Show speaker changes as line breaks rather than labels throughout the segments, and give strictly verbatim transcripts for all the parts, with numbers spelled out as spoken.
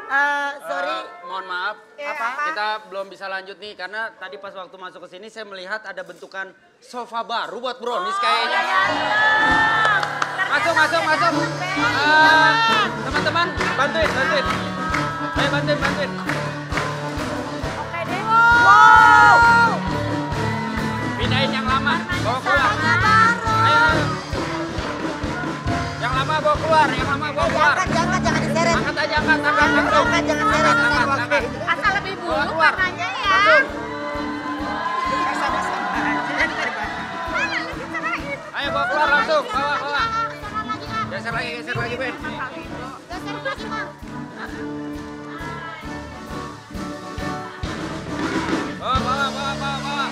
Uh, sorry.
Uh, mohon maaf.
Ya, apa?
Kita belum bisa lanjut nih karena tadi pas waktu masuk ke sini saya melihat ada bentukan sofa baru buat brownies kayaknya. Masuk, masuk, masuk. Teman-teman, uh, bantuin, bantuin. Ayo bantuin, bantuin.
Oke deh. Wow.
Pindahin yang lama, bawa keluar. Ayo, ayo. Yang lama bawa keluar, yang lama bawa keluar.
Jangan, jangan, jangan diseret.
Angkat aja, angkat, angkat, angkat.
Jangan, jangan seret.
Angkat, angkat.
Asal lebih bulu
Keluar.
warnanya ya.
Langsung.
Sama-sama.
Ayo bawa keluar langsung, bawa, bawa. Geser lagi, geser lagi, Ben.
Geser lagi, Bang.
Bawa, bawa, bawa, bawa, bawa.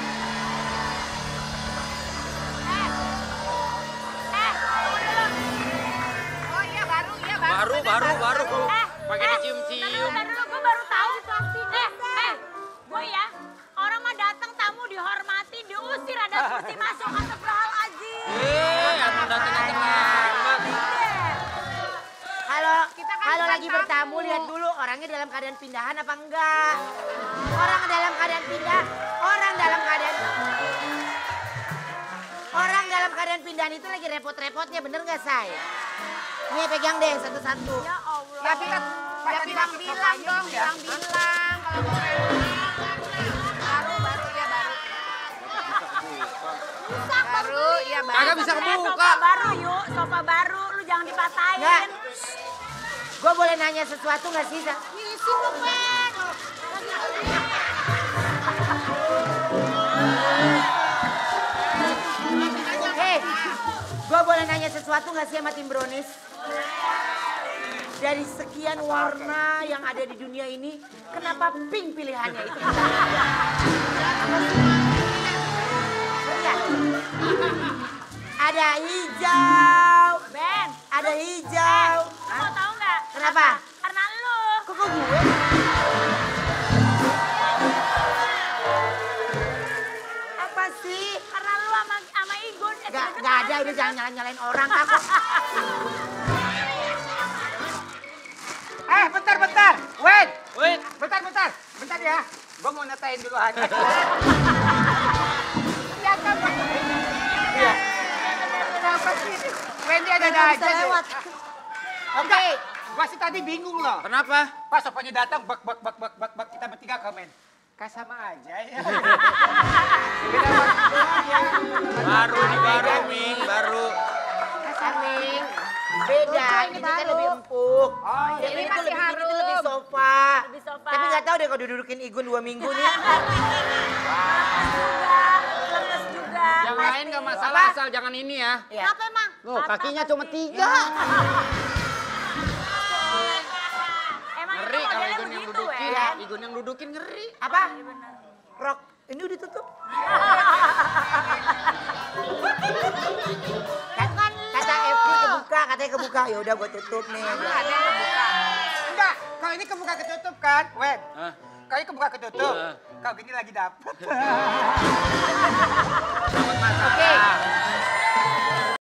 Eh. Eh, tunggu dulu. Oh iya, baru, iya baru.
Baru, baru, baru.
Eh,
Pakai
eh,
dicium-cium.
bentar dulu, gue baru tahu. Eh, eh, gue ya, orang mah datang tamu dihormati, diusir, ada kursi masuk, astagfirullahaladzim.
Eh, emang datang-datang lambat.
Kalau
Kita kan
kalau
bukan
lagi
tamu.
bertamu lihat dulu orangnya dalam keadaan pindahan apa enggak. Orang dalam keadaan pindah, orang dalam keadaan orang dalam keadaan pindahan itu lagi repot-repotnya, bener nggak, Say? Nih pegang deh satu-satu.
Ya Allah.
Tapi kan
Ya bilang-bilang dong, bilang-bilang. Kalau mau baru, baru, ya baru. Baru, ya baru.
Kagak bisa
Eh,
kebuka.
sofa baru yuk, sofa baru. Lu jangan dipatahin.
Nggak. Gue boleh nanya sesuatu nggak sih? Sa?
Ngisi lu, Ben.
Hei, gue boleh nanya sesuatu nggak sih sama tim Brownies? Dari sekian warna yang ada di dunia ini, kenapa pink pilihannya itu? Lihat. Ada hijau,
Ben,
ada hijau.
lu mau tahu nggak?
Kenapa?
Karena lu.
Kok kok gue? Apa sih?
Karena lu sama sama Igun. Eh,
Gak,
deket-deketan.
gak ada, udah jangan nyalain-nyalain orang. Aku,
Eh, bentar, bentar. Wait,
Wait,
bentar, bentar. Bentar ya. Gue mau nyatain dulu aja.
Ya kan, Ben.
Iya. Kenapa sih? Wendy ada-ada
Nggak
aja
bisa
deh.
lewat.
Oke. Gua sih tadi bingung loh.
kenapa?
Pas sopanya datang, bak, bak, bak, bak, bak, bak. Kita bertiga komen. Kah sama aja ya. Beda waktu aja.
Baru nih, baru, Ming, baru.
Aning, beda. Ini kan lebih empuk.
Oh,
Yang
ini
ini tuh
masih
lebih, ini tuh
harum.
lebih sofa.
Lebih sofa.
Tapi nggak tahu deh kalau didudukin Igun dua minggu nih.
Lemes juga.
Yang lain nggak masalah, asal jangan ini ya.
Ya.
Kenapa emang?
Loh, kakinya cuma tiga.
Emang
Ngeri
itu
kalau
modelnya
Igun yang
begitu,
dudukin.
ya?
Igun yang dudukin ngeri.
Apa? Rok. Ini udah ditutup. Kata, kata F D kebuka, katanya kebuka. Ya udah gue tutup nih.
Enggak, kalau ini kebuka ketutup kan, Wen.
Hah?
Kalau ini kebuka ketutup.
Hah?
Kalau gini lagi dapet.
Dapat
Oke.
masalah.